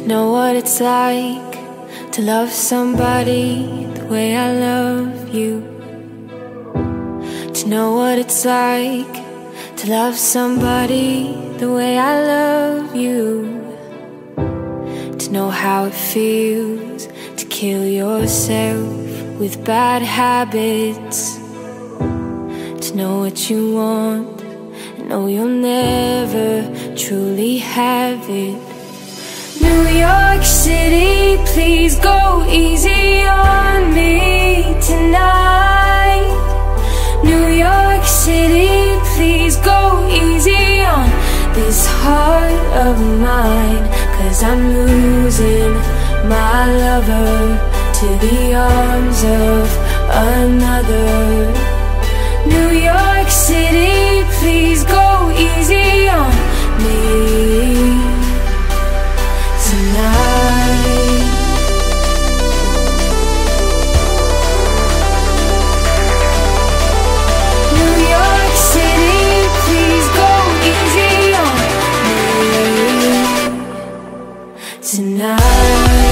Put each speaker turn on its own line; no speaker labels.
know what it's like to love somebody the way I love you. To know what it's like to love somebody the way I love you. To know how it feels to kill yourself with bad habits. To know what you want and know you'll never truly have it. New York City, please go easy on me tonight. New York City, please go easy on this heart of mine. 'Cause I'm losing my lover to the arms of another. New York City, please go easy on me tonight. New York City, please go easy on me tonight.